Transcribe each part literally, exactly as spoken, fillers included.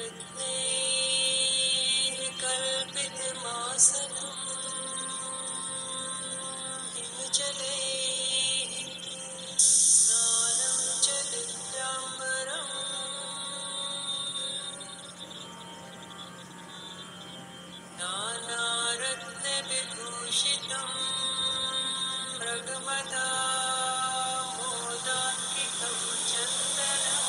यत्नैः कल्पितमासनं हिमजलैः स्नानं च निद्राम्बरम् नानारत्नविभूषितं मृगमदामोदान्वितं चन्दनं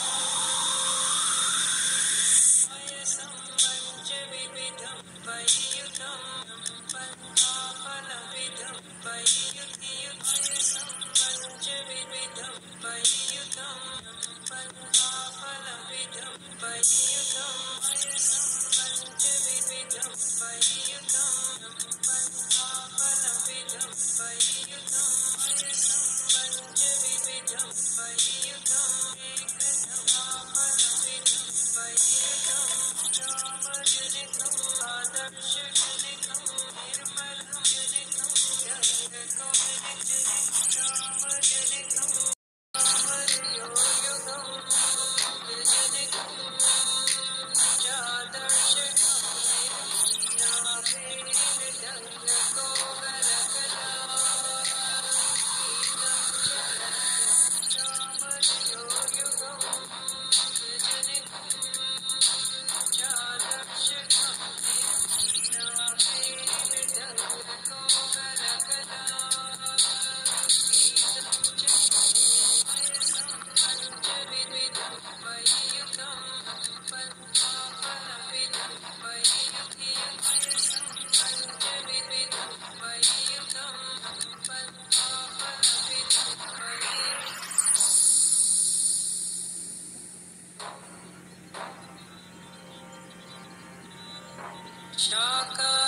पायसं पञ्चविधं परियुतं पन्नाफलविधं परियुतं पायसं पञ्चविधं परियुतं पन्नाफलविधं परियुतं पायसं पञ्चविधं परियुतं पन्नाफलविधं परियुतं पायसं पञ्चविधं परियुतं एकनाफलविधं परियुतं रामजनितं आदर्शजनितं निर्मलं जनितं गङ्गकौलिकजनितं रामजनितं रामयोयुगं जनितं चादर्शकं निर्याभेर्गङ्गकोमलकला गीतं रामयोयुगं जनितं चादर्शकं निर्याभेर्गङ्गकोमलकला पायसं पञ्चविधं परियुतं पन्नाफलविधं परियुतं पायसं पञ्चविधं परियुतं पन्नाफलविधं परियुतं शाका